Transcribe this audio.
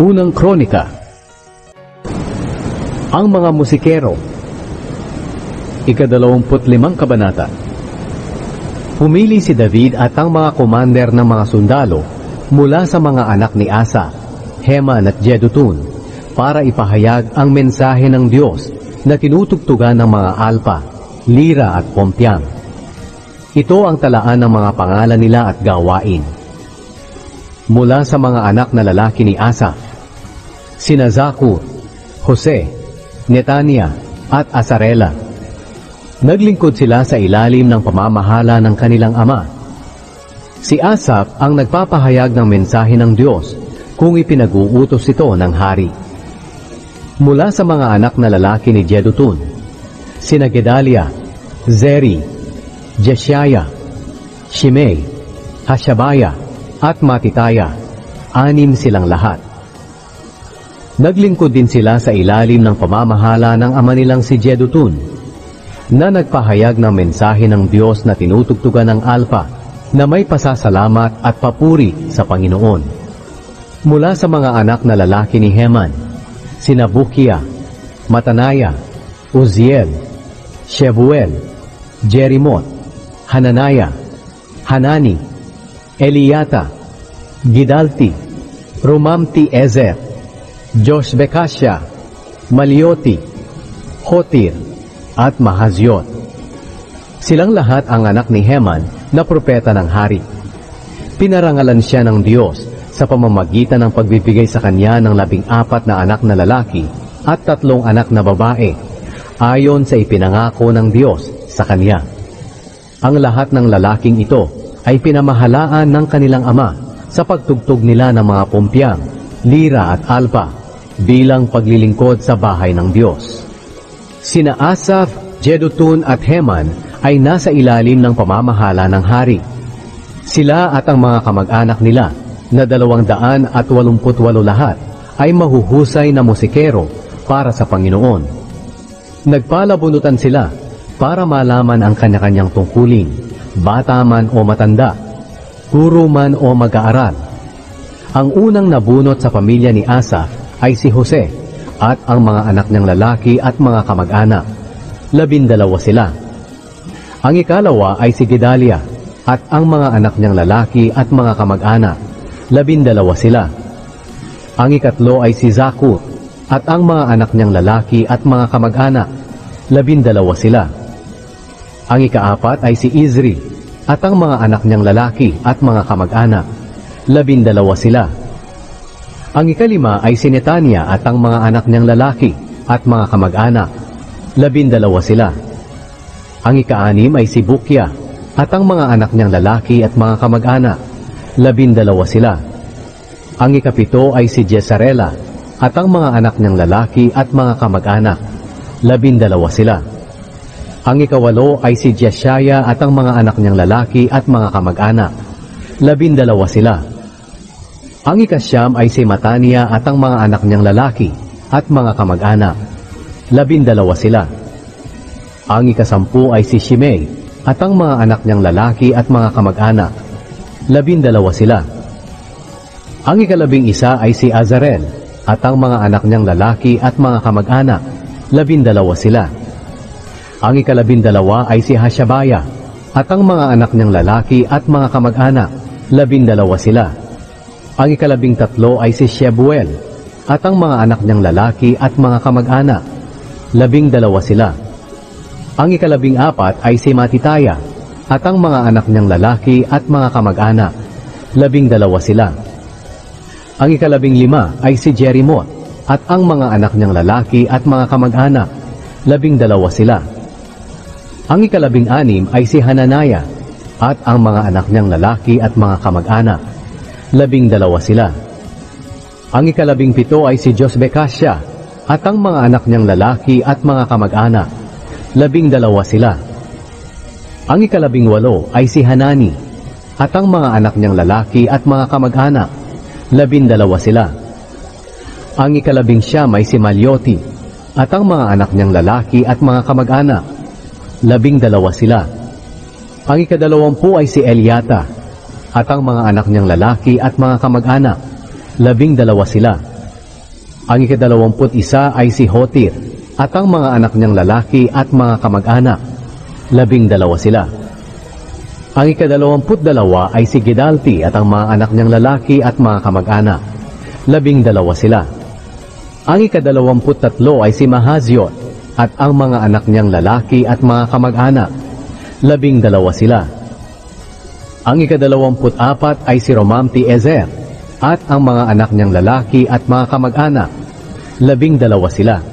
Unang Kronika. Ang mga musikero. 25 kabanata. Pumili si David at ang mga komander ng mga sundalo mula sa mga anak ni Asa, Heman at Jedutun para ipahayag ang mensahe ng Diyos na tinutugtugan ng mga alpa, lira at pompyang. Ito ang talaan ng mga pangalan nila at gawain. Mula sa mga anak na lalaki ni Asa, sina Zakur, Jose, Netania at Asarela. Naglingkod sila sa ilalim ng pamamahala ng kanilang ama. Si Asaph ang nagpapahayag ng mensahe ng Diyos kung ipinag-uutos ito ng hari. Mula sa mga anak na lalaki ni Jedutun, sina Gedalia, Zeri, Jeshaya, Shimei, Hashabaya at Matitaya, 6 silang lahat. Naglingkod din sila sa ilalim ng pamamahala ng ama nilang si Jedutun, na nagpahayag ng mensahe ng Diyos na tinutugtugan ng alpa na may pasasalamat at papuri sa Panginoon. Mula sa mga anak na lalaki ni Heman, sina Bukia, Matanaya, Uziel, Shebuel, Jerimot, Hananaya, Hanani, Eliata, Gidalti, Rumamti-Ezer, Joshbekasya, Malioti, Hotir, at Mahaziot. Silang lahat ang anak ni Heman na propeta ng hari. Pinarangalan siya ng Diyos sa pamamagitan ng pagbibigay sa kanya ng 14 na anak na lalaki at 3 anak na babae, ayon sa ipinangako ng Diyos sa kanya. Ang lahat ng lalaking ito ay pinamahalaan ng kanilang ama sa pagtugtog nila ng mga pumpyang, lira at alpa bilang paglilingkod sa bahay ng Diyos. Sina Asaph, Jedutun at Heman ay nasa ilalim ng pamamahala ng hari. Sila at ang mga kamag-anak nila na 288 lahat ay mahuhusay na musikero para sa Panginoon. Nagpalabunutan sila para malaman ang kanya-kanyang tungkulin, bata man o matanda, guro man o mag-aaral. Ang unang nabunot sa pamilya ni Asaph ay si Jose at ang mga anak niyang lalaki at mga kamag-anak. 12 sila. Ang ikalawa ay si Gedalia at ang mga anak niyang lalaki at mga kamag-anak. 12 sila. Ang ikatlo ay si Zakur at ang mga anak niyang lalaki at mga kamag-anak. 12 sila. Ang ikaapat ay si Izri at ang mga anak niyang lalaki at mga kamag-anak. 12 sila. Ang ikalima ay si Netania at ang mga anak niyang lalaki at mga kamag-anak. 12 sila. Ang ika-6 ay si Bukia at ang mga anak niyang lalaki at mga kamag-anak. 12 sila. Ang ika-7 ay si Jesarela at ang mga anak niyang lalaki at mga kamag-anak. 12 sila. Ang ika-8 ay si Jeshaya at ang mga anak niyang lalaki at mga kamag-anak. 12 sila. Ang ika-9 ay si Matania at ang mga anak niyang lalaki at mga kamag-anak. 12 sila. Ang ika-10 ay si Shimei at ang mga anak niyang lalaki at mga kamag-anak. 12 sila. Ang ika-11 ay si Azarel at ang mga anak niyang lalaki at mga kamag-anak. 12 sila. Ang ika-12 ay si Hashabaya at ang mga anak niyang lalaki at mga kamag-anak. 12 sila. Ang ika-13 ay si Shebuel at ang mga anak niyang lalaki at mga kamag-anak. 12 sila. Ang ika-14 ay si Matitaya at ang mga anak niyang lalaki at mga kamag-anak. 12 sila. Ang ika-15 ay si Jerimot at ang mga anak niyang lalaki at mga kamag-anak. 12 sila. Ang ika-16 ay si Hananaya at ang mga anak niyang lalaki at mga kamag-anak. 12 sila. Ang ika-17 ay si Joshbekasya at ang mga anak niyang lalaki at mga kamag-anak. 12 sila. Ang ika-18 ay si Hanani at ang mga anak niyang lalaki at mga kamag-anak. 12 sila. Ang ika-19 ay si Malioti at ang mga anak niyang lalaki at mga kamag-anak. 12 sila. Ang ika-20 ay si Eliata at ang mga anak niyang lalaki at mga kamag-anak. 12 sila. Ang ika-21 ay si Hotir at ang mga anak niyang lalaki at mga kamag-anak. 12 sila. Ang ika-22 ay si Gidalti at ang mga anak niyang lalaki at mga kamag-anak. 12 sila. Ang ika-23 ay si Mahaziot at ang mga anak niyang lalaki at mga kamag-anak. 12 sila. Ang ika-24 ay si Romamti-Ezer at ang mga anak niyang lalaki at mga kamag-anak. 12 sila.